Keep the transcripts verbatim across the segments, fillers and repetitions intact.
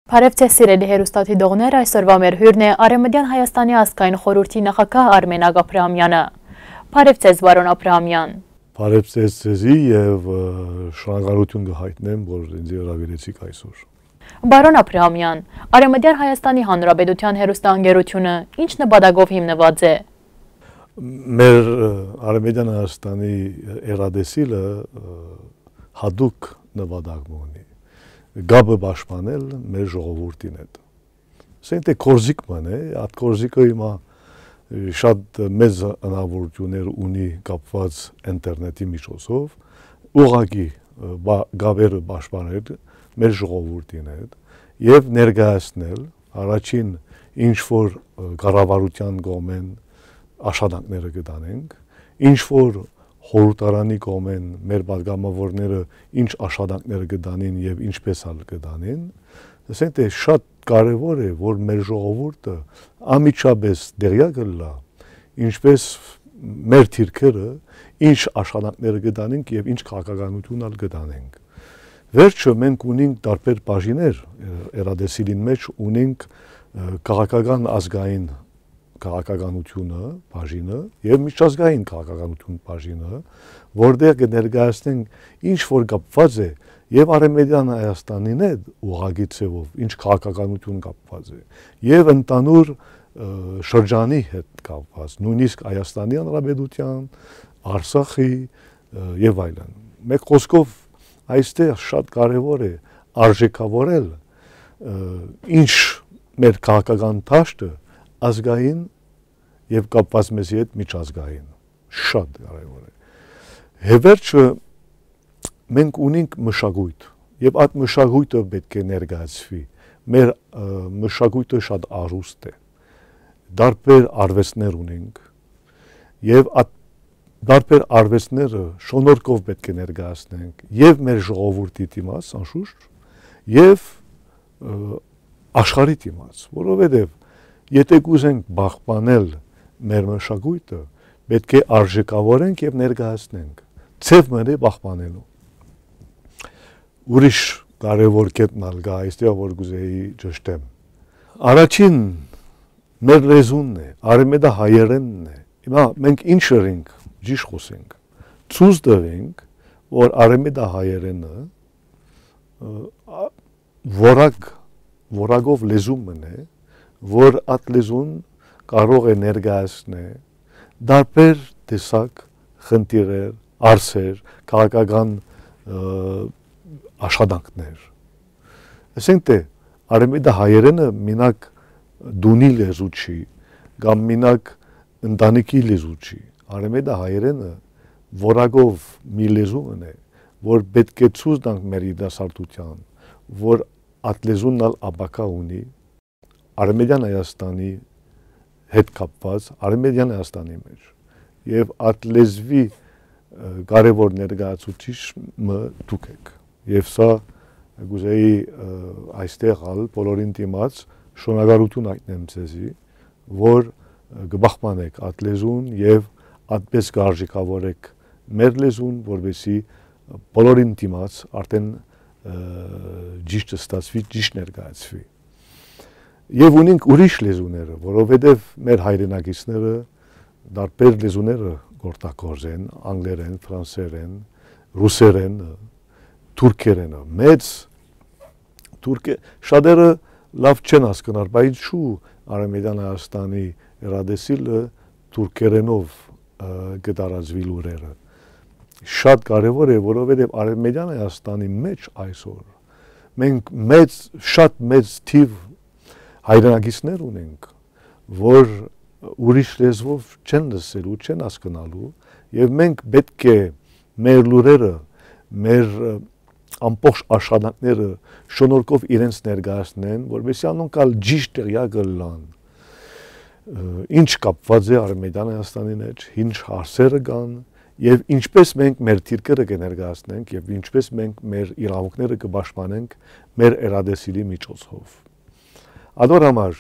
Փարեվցե սիրելի հեռուստադիտողներ, այսօրվա մեր հյուրն է Արևմտյան Հայաստանի ազգային խորհրդի նախագահ Արմեն Աբրահամյանը։ Փարեվցե բարոն Աբրահամյան։ Փարեվցե ձեզի եւ շնորհակալություն կհայտնեմ, որ ինձ հրավիրեցիք այսօր։ Բարոն Աբրահամյան, Արևմտյան Հայաստանի Հանրապետության հեռուստաընկերությունը ինչ նպատակով հիմնված է։ Մեր Արևմտյան Հայաստանի երադեսիլը հատուկ նպատակ ունի։ Գաբը պաշտպանել մեր ժողովրդին հետ։ Ասենք թե կորզիկ ման է, այդ կորզիկը հիմա շատ մեծ հնարավորություններ ունի կապված ինտերնետի միջոցով, ուղղակի գաբերը պաշտպանել մեր ժողովրդին հետ եւ ներկայացնել առաջին ինչ որ կառավարության կողմեն աշխատանքները կտանենք, ինչ որ խորհրդարանի կողմեն մեր պատգամավորները ինչ աշխատանքներ կդանին եւ ինչպես ալ կդանին, ասենք թե շատ կարեւոր է, որ մեր ժողովուրդը ամիջապես դերյակ լա, ինչպես մեր թիրքերը ինչ աշխատանքներ կդանենք եւ ինչ քաղաքականություն ալ կդանենք։ Վերջը մենք ունենք տարբեր բաժիններ, երադեսիլին մեջ ունենք քաղաքական ազգային քաղաքականությունը, բաժինը եւ միջազգային քաղաքականություն բաժինը, որտեղ կներկայացնենք ինչ որ կապված է եւ Արևմտյան Հայաստանին հետ ուղղակի ցեվով, ինչ քաղաքականություն կապված է եւ ընդանուր շրջանի հետ կապված, նույնիսկ Հայաստանի Հանրապետության, Արցախի եւ այլն։ Մեկ խոսքով այստեղ շատ կարեւոր է արժեքավորել ինչ մեր քաղաքական դաշտը ազգային եւ կապված մեզի հետ միջազգային շատ կարեւոր է։ Հետևը մենք ունենք մշակույթ եւ այդ մշակույթը պետք է ներկայացվի։ Մեր մշակույթը շատ առուստ է։ Տարբեր արվեստներ ունենք եւ այդ տարբեր արվեստները շնորհքով պետք է ներկայացնենք եւ մեր ժողովրդի դիմաց անշուշտ եւ աշխարհի դիմաց, որովհետեւ եթե կուզենք պահպանել մեր մշակույթը, պետք է արժեքավորենք եւ ներկայացնենք։ Ցև մնե պահպանելու։ Ուրիշ կարևոր կետնալ գա այստեղ որ գուզեի ճշտեմ։ Առաջին մեր լեզունն է, արևմտա հայերենն է։ Հիմա մենք ինչ ենք, ճիշտ խոսենք։ Ցույց տվենք, որ արևմտա հայերենը որակ որակով լեզուն է, որ այդ լեզուն կարող է ներկայացնել տարբեր տեսակ խնդիրներ, հարցեր, քաղաքական աշխատանքներ։ Ասենք թե արևմտա հայերենը մենակ դունի լեզու չի, կամ մենակ ընտանիքի լեզու չի։ Արևմտա հայերենը որակով մի լեզուն է, որ պետք է ցույց տանք մեր երիտասարդության, որ այդ լեզունն ալ ապակա ունի Արևմտյան Հայաստանի հետ կապված Արևմտյան Հայաստանի մեջ եւ այդ լեզվի կարևոր ներկայացուցիչը դուք եք եւ սա գուզեի այստեղ ալ բոլորին դիմաց շնորհակալություն հայտնեմ ձեզի որ կպահպանեք այդ լեզուն եւ այդպես կարժիկավորեք մեր լեզուն որովհետեւ բոլորին դիմաց արդեն ճիշտ ստացվի ճիշտ ներկայացվի Եվ ունենք ուրիշ լեզուները, որովհետև մեր հայրենակիցները տարբեր լեզուները գործակորձեն, անգլերեն, ֆրանսերեն, ռուսերեն, թուրքերեն, մեծ թուրք շատերը լավ չեն հասկանալ, բայց շու Արևմտյան Հայաստանի երադեսիլը թուրքերենով կդարածվի լուրերը։ Շատ կարևոր է, որովհետև Արևմտյան Հայաստանի մեջ այսօր մենք մեծ շատ մեծ թիվ հայրենակիցներ ունենք, որ ուրիշ լեզվով չեն լսելու, չեն հասկանալու եւ մենք պետք է մեր լուրերը, մեր ամբողջ աշխատանքները շնորհքով իրենց ներկայացնեն, որովհետեւ անոնք ալ ճիշտ տեղյակ լան։ Ինչ կապված է Արևմտյան Հայաստանի մեջ, ինչ հարցերը կան եւ ինչպես մենք մեր թիրքերը կներկայացնենք եւ ինչպես մենք մեր իրավունքները կպաշտպանենք մեր երադեսիլի միջոցով։ Ադոր համար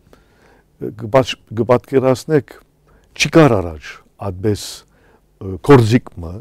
կպատկերացնեք չկար առաջ այդպես կորզիկը,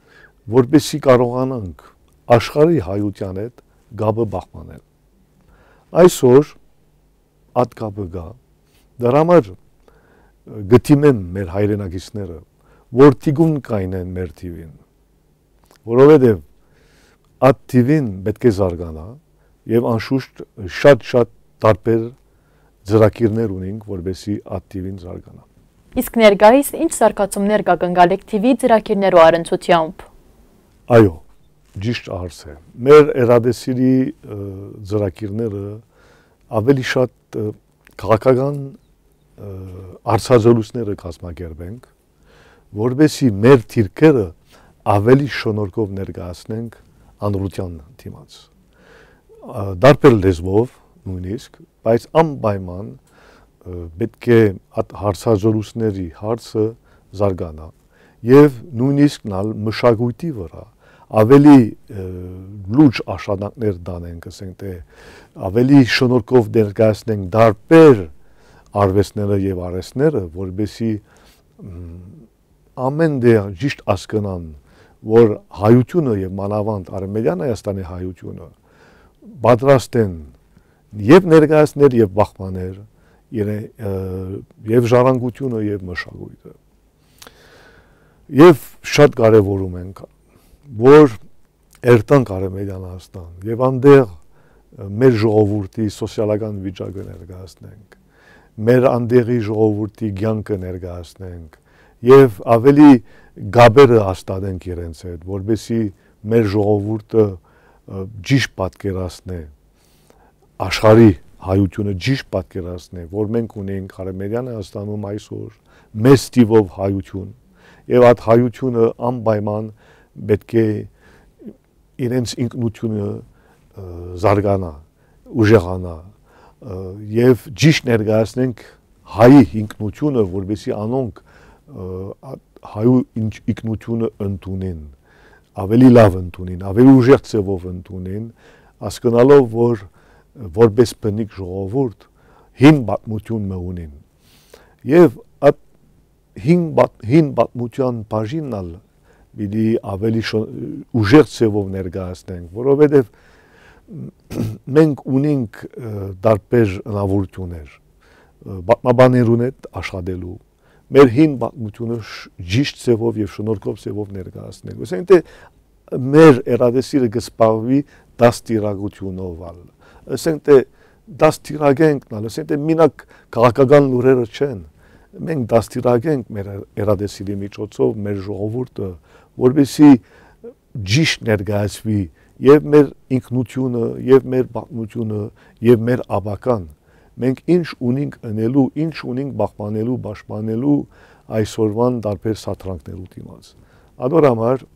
որպեսզի կարողանանք աշխարհի հայության հետ գաբը պահպանել։ Այսօր այդ կապը կա, դրա համար գտիմեն մեր հայրենակիցները, որ տիգուն կայնեն մեր թիվին, որովհետև այդ թիվին պետք է զարգանա եւ անշուշտ շատ-շատ տարբեր ծրագիրներ ունենք, որովհետեւ այդ թիվին զարգանա։ Իսկ ներկայիս ինչ զարգացումներ կա կնգալեք թիվի ծրագիրներու առընթությամբ։ Այո, ճիշտ հարց է։ Մեր երադեսիրի ծրագիրները ավելի շատ քաղաքական արձազոլուսները կազմակերպենք, որովհետեւ մեր թիրքերը ավելի շնորհքով ներկայացնենք անրության դիմաց։ Դարբեր լեզվով նույնիսկ, բայց անպայման պետք է հարցազրույցների հարցը զարգանա եւ նույնիսկ նալ մշակույթի վրա ավելի լուրջ աշխատանքներ դանենք, ասենք թե ավելի շնորհքով ներկայացնենք դարբեր արվեստները եւ արհեստները, որովհետեւ ամեն դե ճիշտ հասկանան, որ հայությունը եւ մանավանդ Արմենիան Հայաստանի հայությունը պատրաստ են եւ ներկայացնել եւ բախմաններ եւ ժառանգությունը եւ մշակույթը։ Եվ շատ կարեւորում ենք, որ երտանք Արմենիան Հայաստան եւ անդեղ մեր ժողովրդի սոցիալական վիճակը ներկայացնենք, մեր անդեղի ժողովրդի կյանքը ներկայացնենք եւ ավելի գաբերը հաստատենք իրենց հետ, որովհետեւ մեր ժողովուրդը ճիշտ պատկերացնե աշխարհի հայությունը ճիշտ պատկերացնե, որ մենք ունենք Արմենիան Հայաստանում այսօր մեծ տիվով հայություն եւ այդ հայությունը անպայման պետք է իրենց ինքնությունը զարգանա, ուժեղանա եւ ճիշտ ներկայացնենք հայի ինքնությունը, որովհետեւ անոնք հայու ինքնությունը ընդունեն, ավելի լավ ընդունեն, ավելի ուժեղ ձևով ընդունեն, հասկանալով, որ որպես բնիկ ժողովուրդ հին պատմություն ունեն։ Եվ այդ հին պատմության բաժինն պիտի ավելի ուժեղ ձևով ներկայացնենք, որովհետև մենք ունենք տարբեր հնարավորություններ պատմաբաններուն հետ աշխատելու, մեր հին պատմությունը ճիշտ ձևով եւ շնորհքով ձևով ներկայացնենք։ Ասենք թե մեր երադեսիրը կսպառվի դաստիարակությունով, ասենք թե դաստիարակենք, ասենք թե մինակ քաղաքական լուրերը չեն, մենք դաստիարակենք մեր երադեսիրի միջոցով մեր ժողովուրդը, որովհետեւ ճիշտ ներկայացվի եւ մեր ինքնությունը, եւ մեր պատմությունը, եւ մեր աբական, մենք ինչ ունենք ընելու, ինչ ունենք պահպանելու, պաշտպանելու այսօրվան տարբեր սաթրանքներու դիմաց։ Ադոր համար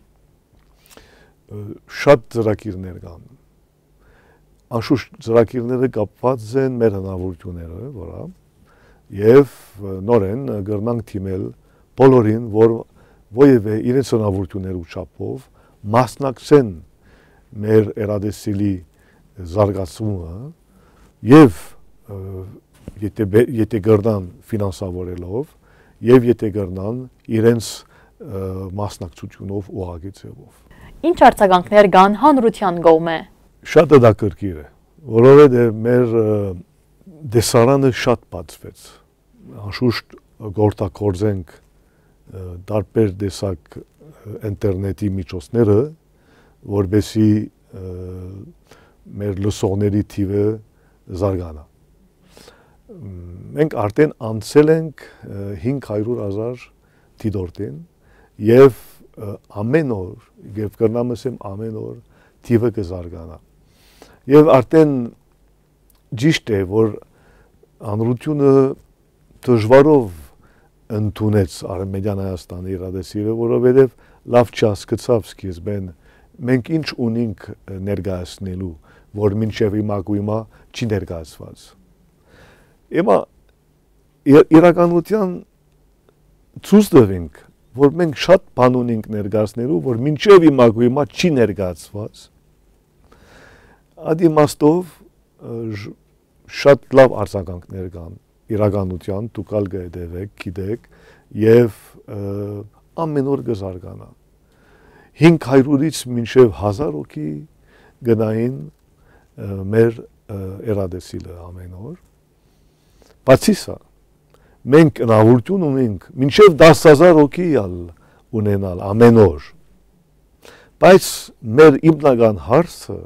շատ ծրագիրներ կան։ Անշուշտ ծրագիրները կապված են մեր հնարավորությունները վրա եւ նորեն գրնանք թիմել բոլորին, որ ովևէ իրենց հնարավորություններու չափով մասնակցեն մեր երադեսիլի զարգացումը եւ եթե եթե գրնան ֆինանսավորելով եւ եթե գրնան իրենց մասնակցությունով ուղղակի ձևով։ Ինչ արձագանքներ կան հանրության կողմէ։ Շատ հետաքրքիր է, որովհետեւ մեր դեսարանը շատ բացվեց։ Անշուշտ գործակորձենք տարբեր տեսակ ինտերնետի միջոցները, որովհետեւ մեր լսողների թիվը զարգանա։ Մենք արդեն անցել ենք հինգ հարյուր հազար դիտորդին եւ ամեն օր, եւ կրնամ ասեմ ամեն օր թիվը կզարգանա։ Եվ արդեն ճիշտ է, որ հանրությունը դժվարով ընդունեց Արմենիան Հայաստանի երադեսիրը, որովհետեւ լավ չհասկացավ սկիզբեն մենք ինչ ունենք ներկայացնելու, որ մինչև հիմա գույմա չի ներկայացված։ Հիմա իրականության ցույց տվենք, որ մենք շատ բան ունենք ներկայացնելու, որ մինչև հիմա գույմա չի ներկայացված։ Այդ իմաստով շատ լավ արձագանքներ կան իրականության, դուք ալ գտեք, գիտեք, եւ ամեն օր կզարգանա։ հինգ հարյուրից մինչև հազար հոգի գնային մեր երադեսիլը ամեն օր։ Բացի սա, մենք հնարավորություն ունենք մինչև դասը հազար հոգի ունենալ ամեն օր։ Բայց մեր հիմնական հարցը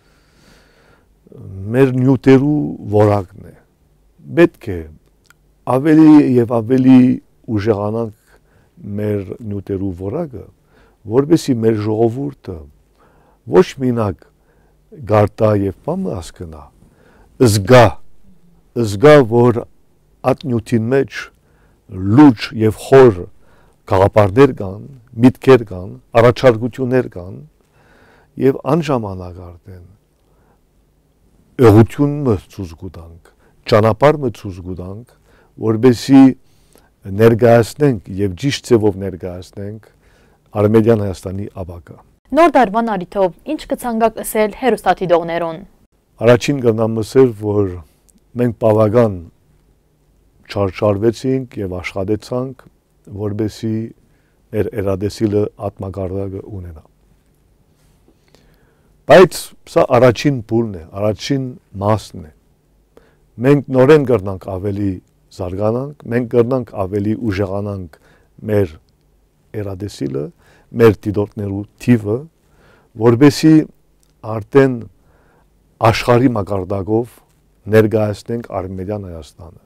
մեր նյութերու որակն է։ Պետք է ավելի եւ ավելի ուժեղանանք մեր նյութերու որակը, որովհետեւ մեր ժողովուրդը ոչ մենակ գարտա եւ բամը հասկնա, զգա, զգա, որ այդ նյութին մեջ լուջ եւ խոր գաղափարներ կան, միտքեր կան, առաջարկություններ կան եւ անժամանակ արդեն էությունը ցույց կտանք, ճանապարհը ցույց կտանք, որովհետեւ ներկայացնենք եւ ճիշտ ձևով ներկայացնենք Արմենիան Հայաստանի ապագա։ Նոր դարվան առիթով ինչ կցանկաք ասել հեռուստադիտողներուն։ Առաջին կնամ ասել, որ մենք բավական չարչարվեցինք եւ աշխատեցանք, որովհետեւ մեր երադեսիլը ատմակարգը ունենա։ Բայց սա առաջին փուլն է, առաջին մասն է։ Մենք նորեն կրնանք ավելի զարգանանք, մենք կրնանք ավելի ուժեղանանք մեր երադեսիլը, մեր դիտորդներու թիվը, որովհետեւ արդեն աշխարհի մակարդակով ներկայացնենք Արմենիան Հայաստանը։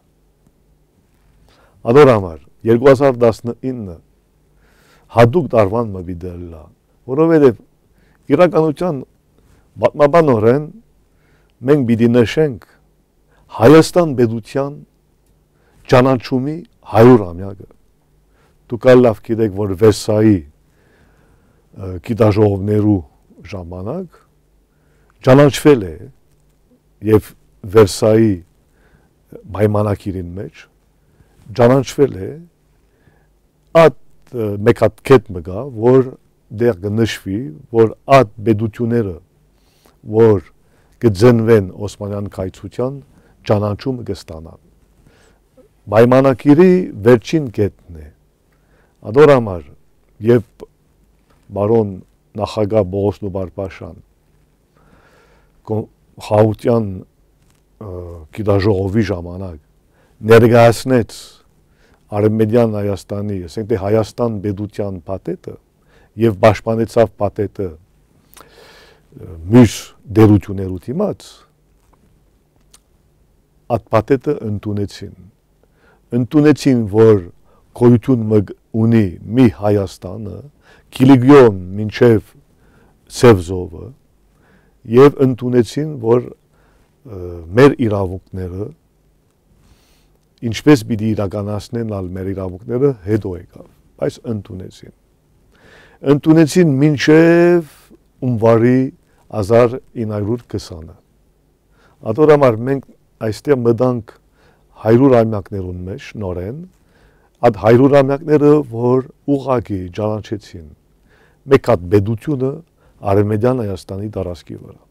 Ադոր համար երկու հազար տասնինը հատուկ տարվան մը բիդելլա, որովհետեւ իրականության պատմաբանորեն մենք պիտի նշենք Հայաստան պետության ճանաչումի հարյուրամյակը։ Դուք լավ գիտեք, որ Վերսայի գիտաժողովներու ժամանակ ճանաչվել է եւ Վերսայի պայմանագիրին մեջ ճանաչվել է այդ մեկ հատ կետ մգա, որ դեր կնշվի, որ այդ պետությունները, որ կձնվեն Օսմանյան կայսրության ճանաչումը կստանան։ Պայմանագիրի վերջին կետն է։ Ադոր համար եւ բարոն նախագահ Բողոս Նուբարպաշյան խաղաղության գիտաժողովի ժամանակ ներկայացնեց Արմենիան Հայաստանի, ասենք թե Հայաստան պետության պատետը եւ պաշտպանեցավ պատետը մյուս դերություններու դիմաց, այդ պատետը ընդունեցին։ Ընդունեցին, որ գոյություն ունի մի Հայաստանը, Կիլիգիոն մինչև Սևզովը, եւ ընդունեցին, որ մեր իրավունքները ինչպես պիտի իրականացնեն ալ մեր իրավունքները հետո եկավ, բայց ընդունեցին։ Ընդունեցին մինչև ունվարի հազար ինը հարյուր քսանը։ Ադոր համար մենք այստեղ մտանք հարյուր ամյակներուն մեջ նորեն, այդ հարյուր ամյակները, որ ուղղակի ճանաչեցին մեկ հատ պետությունը Արմենիան Հայաստանի տարածքի վրա։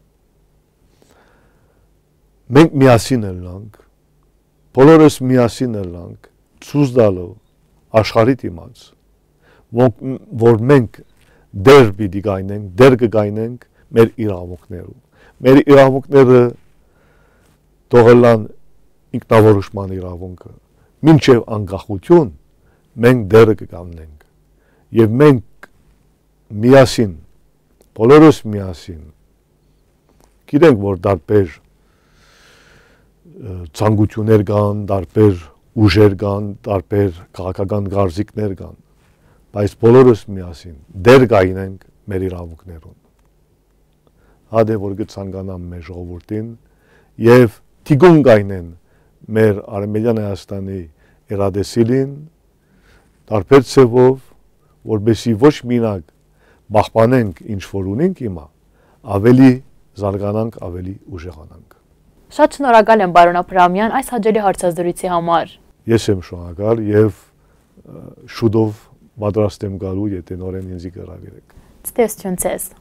Մենք միասին ելանք, բոլորս միասին ելանք, ցույց տալով աշխարհի դիմաց, որ մենք դեր պիտի գայնենք, դեր կգայնենք մեր իրավունքներում։ Մեր իրավունքները թողելան ինքնավորոշման իրավունքը, մինչև անկախություն մենք դերը կգանենք։ Եվ մենք միասին, բոլորս միասին, գիտենք, որ դարբեր ցանկություններ կան, դարբեր ուժեր կան, դարբեր քաղաքական գարզիքներ կան, բայց բոլորս միասին դեր գայնենք մեր իրավունքներուն։ Հադե որ կցանկանամ մեր ժողովրդին եւ թիգուն գայնեն մեր Արմենիան Հայաստանի երադեսիլին դարբեր ցևով, որբեսի ոչ մենակ պահպանենք ինչ որ ունենք հիմա, ավելի զարգանանք, ավելի ուժեղանանք։ Շատ շնորհակալ եմ բարոն Աբրահամյան այս հաջելի հարցազրույցի համար։ Ես եմ շնորհակալ եւ շուտով պատրաստ եմ գալու, եթե նորեն ինձ հրավիրեք։ Ցտեսություն ցեզ։